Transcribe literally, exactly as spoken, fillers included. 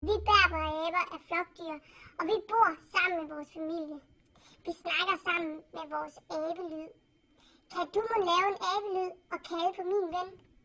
Vi berber og aber er flokdyr, og vi bor sammen med vores familie. Vi snakker sammen med vores abelyd. Kan du må lave en abelyd og kalde på min ven?